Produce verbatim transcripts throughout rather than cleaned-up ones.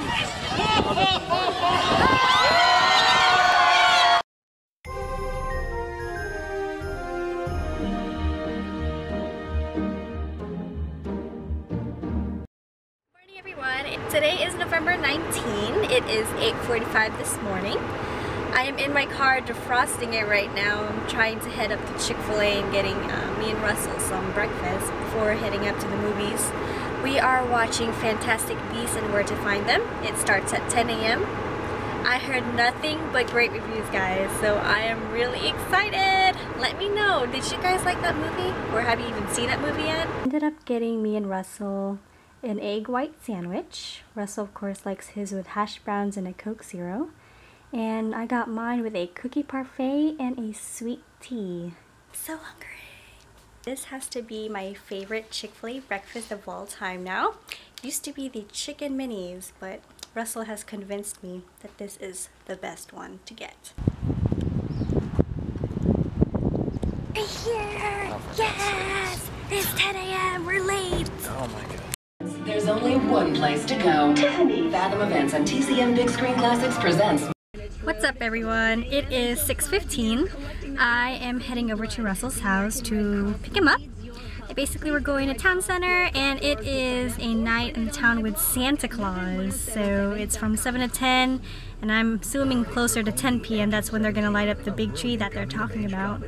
Today is November nineteenth. It is eight forty-five this morning. I am in my car defrosting it right now. I'm trying to head up to Chick-fil-A and getting uh, me and Russell some breakfast before heading up to the movies. We are watching Fantastic Beasts and Where to Find Them. It starts at ten A M I heard nothing but great reviews, guys, so I am really excited. Let me know, did you guys like that movie? Or have you even seen that movie yet? Ended up getting me and Russell an egg white sandwich. Russell, of course, likes his with hash browns and a Coke Zero. And I got mine with a cookie parfait and a sweet tea. So hungry. This has to be my favorite Chick-fil-A breakfast of all time now. Used to be the chicken minis, but Russell has convinced me that this is the best one to get. Right here! Yes! It's ten A M We're late! Oh my god. There's only one place to go. Tiffany. Fathom Events and T C M Big Screen Classics presents. What's up, everyone? It is six fifteen. I am heading over to Russell's house to pick him up. Basically, we're going to town center, and it is a night in town with Santa Claus. So it's from seven to ten, and I'm assuming closer to ten P M That's when they're gonna light up the big tree that they're talking about.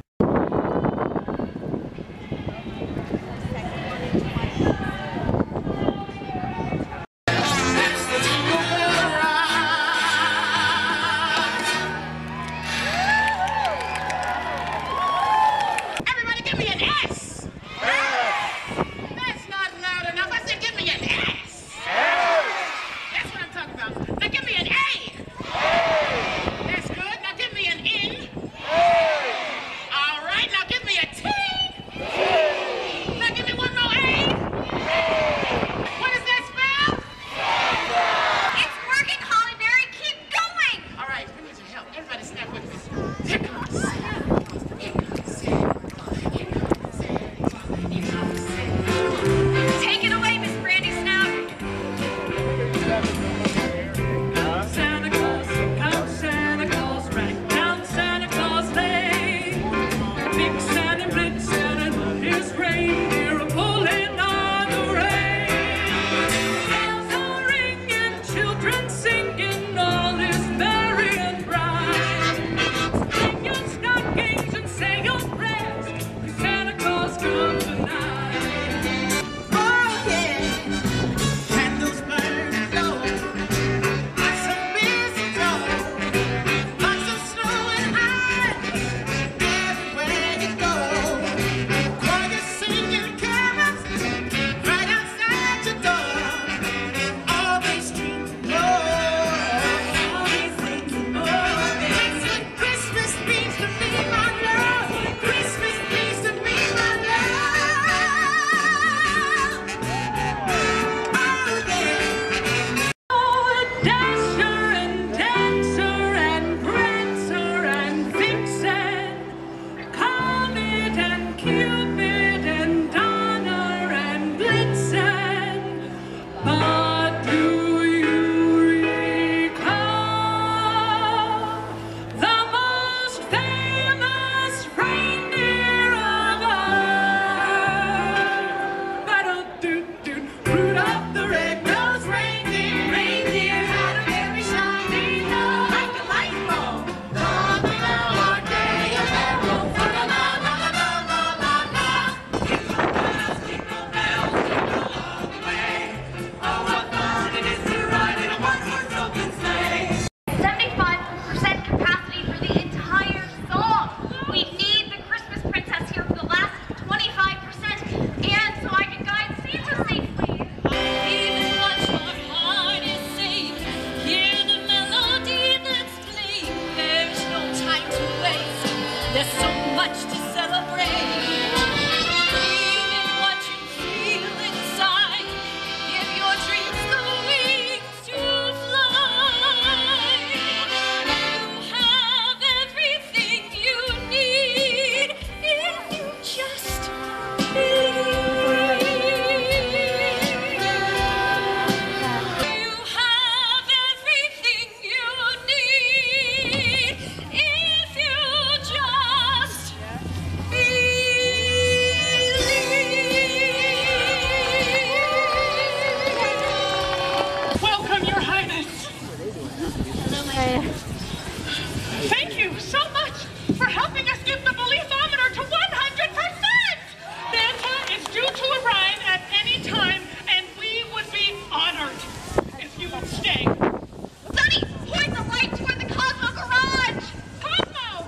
Thank you so much for helping us get the beliefometer to one hundred percent! Santa is due to arrive at any time, and we would be honored if you would stay. Sonny, point the light toward the Cosmo garage! Cosmo!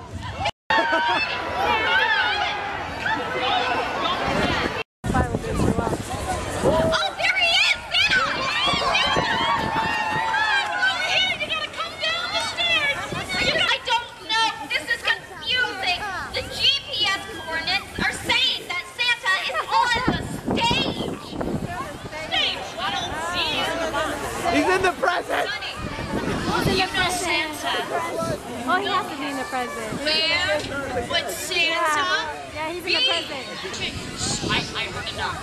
Oh, there he is! Santa! Over here, you gotta come down the stairs! I don't know. This is confusing. The G P S coordinates are saying that Santa is on the stage. Stage? I don't see him. He's in the present! Sonny, you know Santa. Oh, he has to be in the present. Where? With Santa? Yeah, he's in the present. I, I heard enough.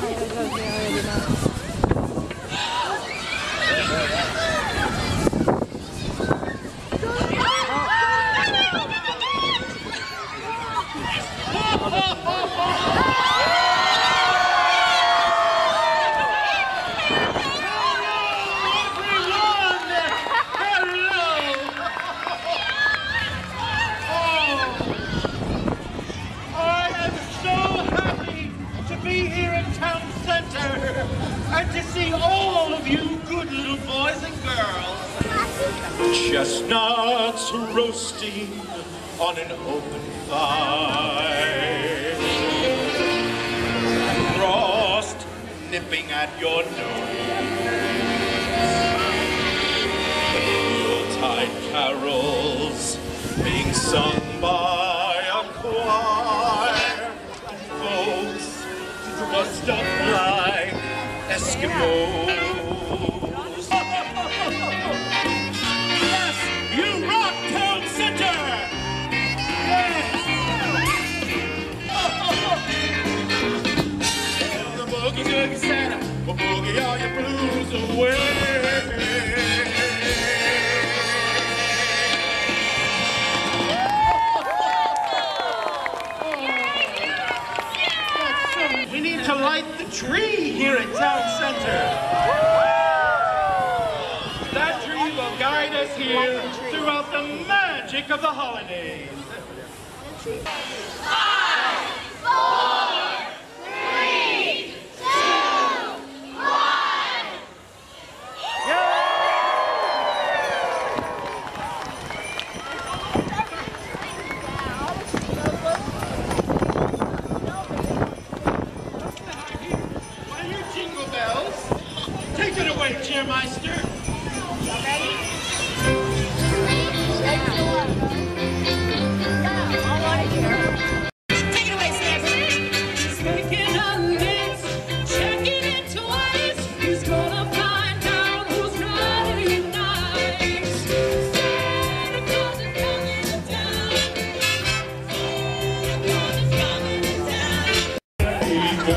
To see all of you good little boys and girls. Chestnuts roasting on an open fire. Frost nipping at your nose. Yuletide carols being sung by a choir. Folks dressed up like Eskimos. Yes, you rock Town Center! Yes! Tell the boogie googie Santa, we'll boogie all your blues away. We need to light the tree here at Town Center. That tree will guide us here throughout the magic of the holidays. Five, four, three, two, one. Why, you jingle bells. Take it away, Cheermeister. Take it away, Santa. Speaking of this, checking it twice. Who's gonna find out who's naughty and nice? Santa Claus is coming to town. Santa Claus is coming to town.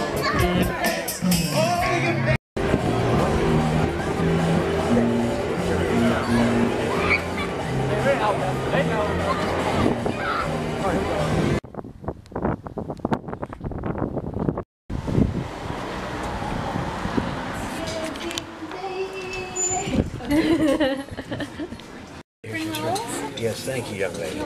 Yes, thank you, young lady.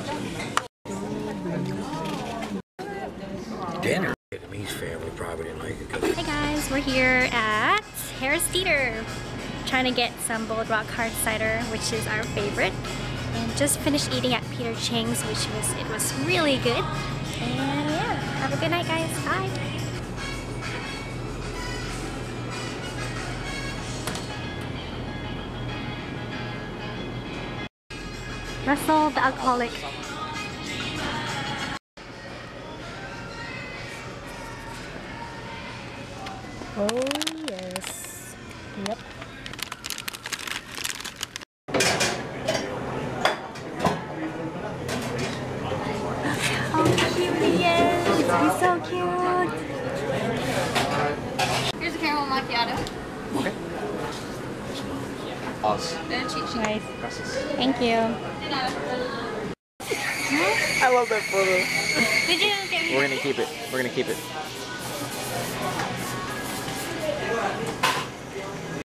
Dinner. Vietnamese family probably didn't like it. Hey guys, we're here at Harris Theater trying to get some Bold Rock hard cider, which is our favorite, and just finished eating at Peter Chang's, which was it was really good. And yeah, have a good night guys. Bye. Russell the alcoholic. Oh yes. Yep. Oh cute he is. He's so cute. Here's a caramel macchiato. Okay. Awesome. And a cheat sheet. Nice. Thank you. I love that photo. Did you get me? We're gonna keep it. We're gonna keep it.